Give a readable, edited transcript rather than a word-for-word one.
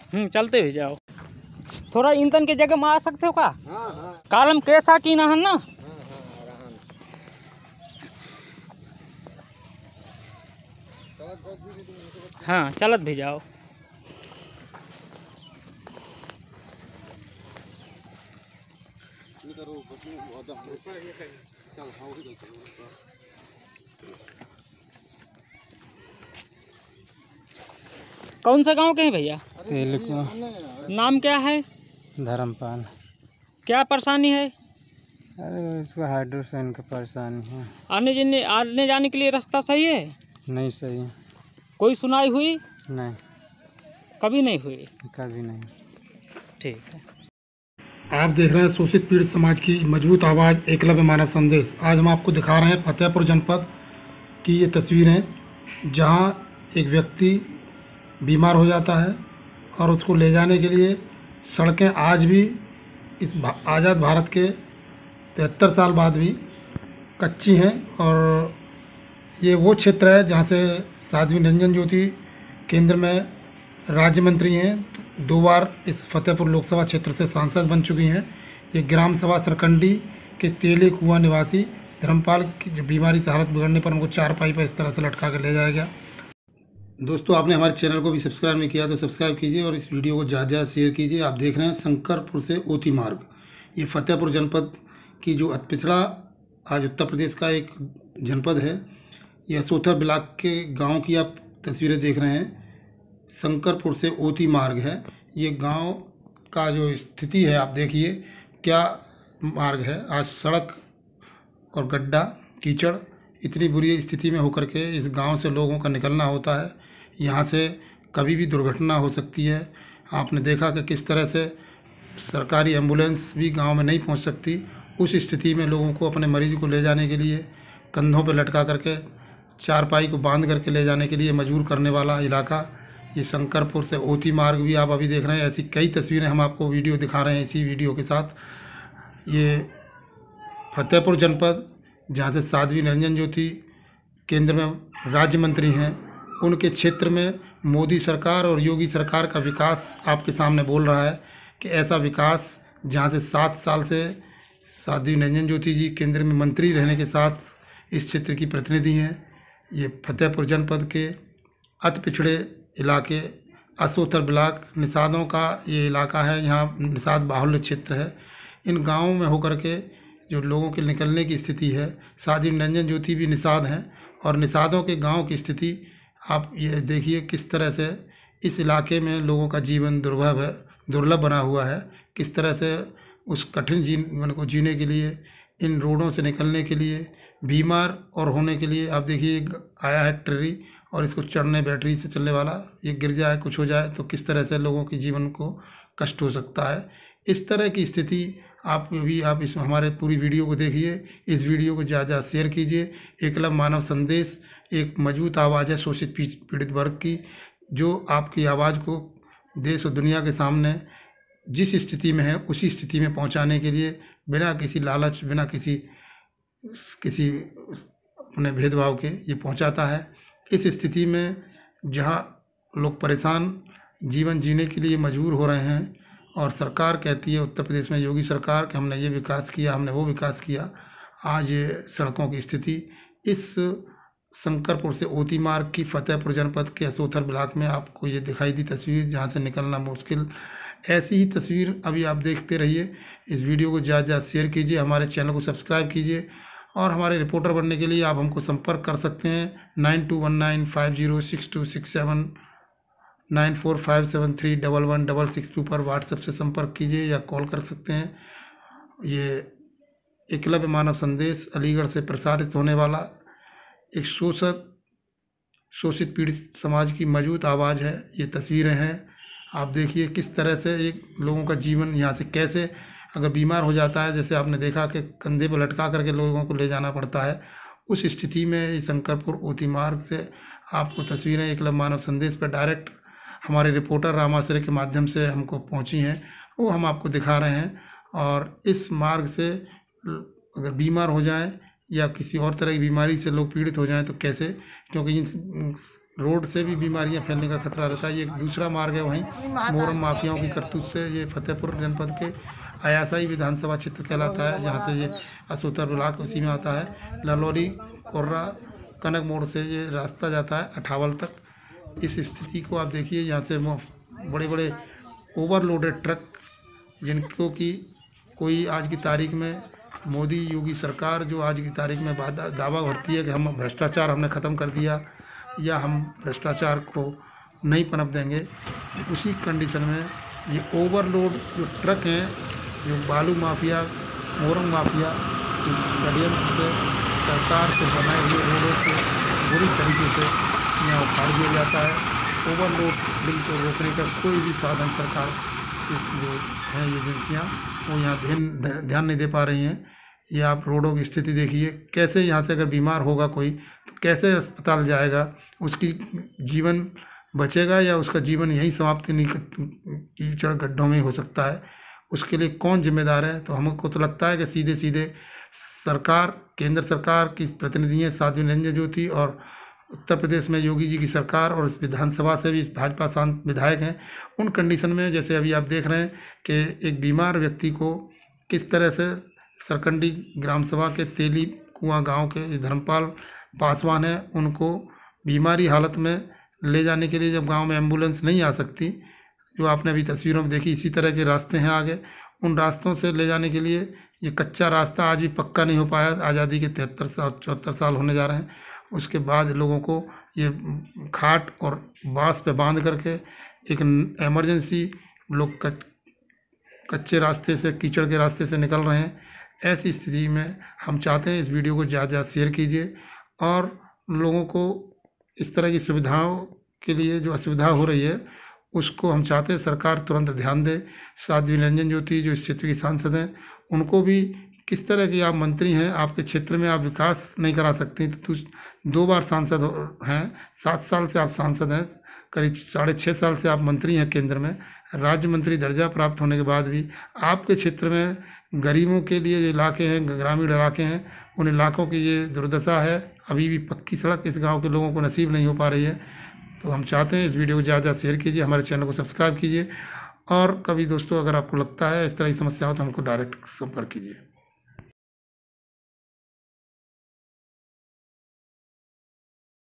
चलते भी जाओ। थोड़ा ईंधन की जगह में आ सकते हो का? हाँ। कालम कैसा की ना है ना। हाँ चलत भी जाओ। कौन सा गांव के हैं भैया? नाम क्या है? धर्मपाल। क्या परेशानी है? अरे इसको हाइड्रोसाइन का परेशानी है। आने जाने के लिए रास्ता सही है? नहीं सही है। कोई सुनाई हुई? नहीं, कभी नहीं हुई। कभी नहीं। ठीक है। आप देख रहे हैं शोषित पीड़ित समाज की मजबूत आवाज़, एकलव्य मानव संदेश। आज हम आपको दिखा रहे हैं फतेहपुर जनपद की ये तस्वीरें, जहां एक व्यक्ति बीमार हो जाता है और उसको ले जाने के लिए सड़कें आज भी इस आज़ाद भारत के 73 साल बाद भी कच्ची हैं। और ये वो क्षेत्र है जहां से साध्वी निरंजन ज्योति केंद्र में राज्य मंत्री हैं, 2 बार इस फतेहपुर लोकसभा क्षेत्र से सांसद बन चुकी हैं। ये ग्राम सभा सरकंडी के तेले कुआं निवासी धर्मपाल की जो बीमारी से हालत बिगड़ने पर उनको चारपाई पर इस तरह से लटका कर ले जाया गया। दोस्तों, आपने हमारे चैनल को भी सब्सक्राइब नहीं किया तो सब्सक्राइब कीजिए और इस वीडियो को ज़्यादा ज़्यादा शेयर कीजिए। आप देख रहे हैं शंकरपुर से ओती मार्ग, ये फतेहपुर जनपद की जो अति पिछड़ा आज उत्तर प्रदेश का एक जनपद है। यह सोथर ब्लॉक के गाँव की आप तस्वीरें देख रहे हैं। शंकरपुर से ओती मार्ग है। ये गांव का जो स्थिति है आप देखिए, क्या मार्ग है। आज सड़क और गड्ढा कीचड़ इतनी बुरी स्थिति में होकर के इस गांव से लोगों का निकलना होता है। यहाँ से कभी भी दुर्घटना हो सकती है। आपने देखा कि किस तरह से सरकारी एम्बुलेंस भी गांव में नहीं पहुंच सकती। उस स्थिति में लोगों को अपने मरीज को ले जाने के लिए कंधों पर लटका करके चारपाई को बांध करके ले जाने के लिए मजबूर करने वाला इलाका ये शंकरपुर से ओती मार्ग भी आप अभी देख रहे हैं। ऐसी कई तस्वीरें हम आपको वीडियो दिखा रहे हैं इसी वीडियो के साथ। ये फतेहपुर जनपद जहाँ से साध्वी निरंजन ज्योति केंद्र में राज्य मंत्री हैं, उनके क्षेत्र में मोदी सरकार और योगी सरकार का विकास आपके सामने बोल रहा है कि ऐसा विकास जहाँ से 7 साल से साध्वी निरंजन ज्योति जी केंद्र में मंत्री रहने के साथ इस क्षेत्र की प्रतिनिधि हैं। ये फतेहपुर जनपद के अति पिछड़े इलाके असोथर ब्लॉक निषादों का ये इलाका है। यहाँ निषाद बाहुल्य क्षेत्र है। इन गाँवों में होकर के जो लोगों के निकलने की स्थिति है, साध्वी निरंजन ज्योति भी निषाद हैं और निषादों के गांव की स्थिति आप ये देखिए किस तरह से इस इलाके में लोगों का जीवन दुर्लभ बना हुआ है। किस तरह से उस कठिन जीवन को जीने के लिए, इन रोडों से निकलने के लिए, बीमार और होने के लिए आप देखिए आया है ट्रेरी और इसको चढ़ने बैटरी से चलने वाला, ये गिर जाए कुछ हो जाए तो किस तरह से लोगों के जीवन को कष्ट हो सकता है। इस तरह की स्थिति आप इस हमारे पूरी वीडियो को देखिए। इस वीडियो को ज़्यादा शेयर कीजिए। एकलव्य मानव संदेश एक मजबूत आवाज़ है शोषित पीड़ित वर्ग की, जो आपकी आवाज़ को देश और दुनिया के सामने जिस स्थिति में है उसी स्थिति में पहुंचाने के लिए बिना किसी लालच, बिना किसी अपने भेदभाव के ये पहुंचाता है। इस स्थिति में जहां लोग परेशान जीवन जीने के लिए मजबूर हो रहे हैं और सरकार कहती है उत्तर प्रदेश में योगी सरकार कि हमने ये विकास किया, हमने वो विकास किया, आज ये सड़कों की स्थिति इस शंकरपुर से ओती मार्ग की फतेहपुर जनपद के असोथर ब्लॉक में आपको ये दिखाई दी तस्वीर, जहाँ से निकलना मुश्किल। ऐसी ही तस्वीर अभी आप देखते रहिए। इस वीडियो को ज़्यादा शेयर कीजिए, हमारे चैनल को सब्सक्राइब कीजिए और हमारे रिपोर्टर बनने के लिए आप हमको संपर्क कर सकते हैं 9219506267 9457311662 पर व्हाट्सएप से संपर्क कीजिए या कॉल कर सकते हैं। ये एकलव्य मानव संदेश अलीगढ़ से प्रसारित होने वाला एक शोषित पीड़ित समाज की मजबूत आवाज़ है। ये तस्वीरें हैं, आप देखिए किस तरह से एक लोगों का जीवन यहाँ से कैसे अगर बीमार हो जाता है, जैसे आपने देखा कि कंधे पर लटका करके लोगों को ले जाना पड़ता है, उस स्थिति में शंकरपुर ओती मार्ग से आपको तस्वीरें एकलव्य मानव संदेश पर डायरेक्ट हमारे रिपोर्टर रामाश्रय के माध्यम से हमको पहुंची हैं, वो हम आपको दिखा रहे हैं। और इस मार्ग से अगर बीमार हो जाएं या किसी और तरह की बीमारी से लोग पीड़ित हो जाएं तो कैसे, क्योंकि इन रोड से भी बीमारियां फैलने का खतरा रहता है। ये एक दूसरा मार्ग है वहीं मोहर्रम माफियाओं की करतूत से। ये फतेहपुर जनपद के अयासाई विधानसभा क्षेत्र कहलाता है, जहाँ से ये असोतर ब्लॉक उसी में आता है। ललौरी कोर्रा कनक मोड़ से ये रास्ता जाता है अठावल तक। इस स्थिति को आप देखिए, यहाँ से बड़े बड़े ओवरलोडेड ट्रक, जिनको कि कोई आज की तारीख में मोदी योगी सरकार जो आज की तारीख में दावा भरती है कि हम भ्रष्टाचार हमने ख़त्म कर दिया या हम भ्रष्टाचार को नहीं पनप देंगे, उसी कंडीशन में ये ओवरलोड जो ट्रक हैं, जो बालू माफिया मोहर्रम माफिया के षड्यंत्र से सरकार से बनाए हुए रोडों को बुरी तरीके से यहाँ उखाड़ दिया जाता है। ओवरलोड बिल को रोकने का कोई भी साधन सरकार जो है ये एजेंसियाँ वो यहाँ ध्यान नहीं दे पा रही हैं। ये आप रोडों की स्थिति देखिए, कैसे यहाँ से अगर बीमार होगा कोई तो कैसे अस्पताल जाएगा, उसकी जीवन बचेगा या उसका जीवन यहीं समाप्त नहीं कीचड़ गड्ढों में हो सकता है, उसके लिए कौन जिम्मेदार है। तो हमको तो लगता है कि सीधे सीधे सरकार, केंद्र सरकार की प्रतिनिधि हैं साध्वी निरंजन ज्योति, और उत्तर प्रदेश में योगी जी की सरकार, और इस विधानसभा से भी भाजपा सांसद विधायक हैं। उन कंडीशन में जैसे अभी आप देख रहे हैं कि एक बीमार व्यक्ति को किस तरह से सरकंडी ग्राम सभा के तेली कुआं गांव के धर्मपाल पासवान हैं, उनको बीमारी हालत में ले जाने के लिए जब गांव में एम्बुलेंस नहीं आ सकती, जो आपने अभी तस्वीरों में देखी, इसी तरह के रास्ते हैं आगे, उन रास्तों से ले जाने के लिए ये कच्चा रास्ता आज भी पक्का नहीं हो पाया। आज़ादी के 74 साल होने जा रहे हैं, उसके बाद लोगों को ये खाट और बांस पे बांध करके एक इमरजेंसी लोग कच्चे रास्ते से, कीचड़ के रास्ते से निकल रहे हैं। ऐसी स्थिति में हम चाहते हैं इस वीडियो को ज़्यादा ज़्यादा शेयर कीजिए, और लोगों को इस तरह की सुविधाओं के लिए जो असुविधा हो रही है उसको हम चाहते हैं सरकार तुरंत ध्यान दे। साध्वी निरंजन ज्योति जो इस क्षेत्र की सांसद हैं, उनको भी किस तरह की आप मंत्री हैं, आपके क्षेत्र में आप विकास नहीं करा सकती, तो 2 बार सांसद हैं, 7 साल से आप सांसद हैं, करीब 6.5 साल से आप मंत्री हैं केंद्र में, राज्य मंत्री दर्जा प्राप्त होने के बाद भी आपके क्षेत्र में गरीबों के लिए जो इलाके हैं, ग्रामीण इलाके हैं, उन इलाकों की ये दुर्दशा है। अभी भी पक्की सड़क इस गांव के लोगों को नसीब नहीं हो पा रही है। तो हम चाहते हैं इस वीडियो को ज़्यादा शेयर कीजिए, हमारे चैनल को सब्सक्राइब कीजिए, और कभी दोस्तों अगर आपको लगता है इस तरह की समस्या हो तो हमको डायरेक्ट संपर्क कीजिए।